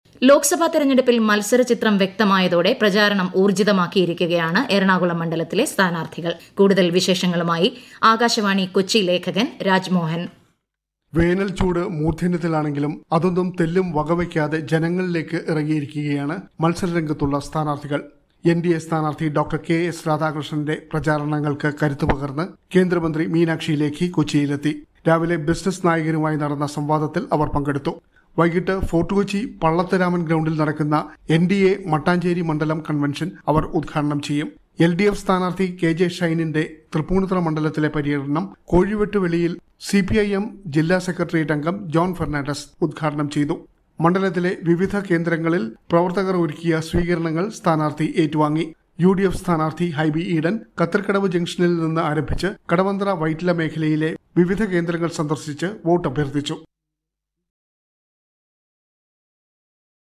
ലോക്സഭാ തെരഞ്ഞെടുപ്പിൽ മത്സരചിത്രം വ്യക്തമായതോടെ പ്രചാരണം ഊർജിതമാക്കിയിരിക്കുകയാണ് എറണാകുളം മണ്ഡലത്തിലെ സ്ഥാനാർത്ഥികൾ. കൂടുതൽ വിശേഷങ്ങളുമായി ആകാശവാണി കൊച്ചി ലേഖകൻ രാജ്മോഹൻ. വേനൽ ചൂട് മൂർധന്യത്തിലാണെങ്കിലും അതൊന്നും തെല്ലും വകവയ്ക്കാതെ ജനങ്ങളിലേക്ക് ഇറങ്ങിയിരിക്കുകയാണ് മത്സരരംഗത്തുള്ള സ്ഥാനാർത്ഥികൾ. NDA സ്ഥാനാർത്ഥി ഡോക്ടർ KS രാധാകൃഷ്ണന്റെ പ്രചാരണങ്ങൾക്ക് കരുത്തു പകർന്ന് കേന്ദ്രമന്ത്രി മീനാക്ഷി ലേഖി കൊച്ചിയിലെത്തി. രാവിലെ ബിസിനസ് നായകരുമായി നടന്ന സംവാദത്തിൽ അവർ പങ്കെടുത്തു. വൈകിട്ട് ഫോർട്ട് കൊച്ചി പള്ളത്തരാമൻ ഗ്രൌണ്ടിൽ നടക്കുന്ന NDA മട്ടാഞ്ചേരി മണ്ഡലം കൺവെൻഷൻ അവർ ഉദ്ഘാടനം ചെയ്യും. LDF സ്ഥാനാർത്ഥി KJ ഷൈനിന്റെ തൃപ്പൂണിത്തുറ മണ്ഡലത്തിലെ പര്യടനം കോഴിവെട്ടുവെളിയിൽ CPIM ജില്ലാ സെക്രട്ടേറിയറ്റ് അംഗം ജോൺ ഫെർണാണ്ടസ് ഉദ്ഘാടനം ചെയ്തു. മണ്ഡലത്തിലെ വിവിധ കേന്ദ്രങ്ങളിൽ പ്രവർത്തകർ ഒരുക്കിയ സ്വീകരണങ്ങൾ സ്ഥാനാർത്ഥി ഏറ്റുവാങ്ങി. UDF സ്ഥാനാർത്ഥി ഹൈബി ഈഡൻ കത്തർക്കടവ് ജംഗ്ഷനിൽ നിന്ന് ആരംഭിച്ച് കടവന്ത്ര വൈറ്റില മേഖലയിലെ വിവിധ കേന്ദ്രങ്ങൾ സന്ദർശിച്ച് വോട്ട് അഭ്യർത്ഥിച്ചു.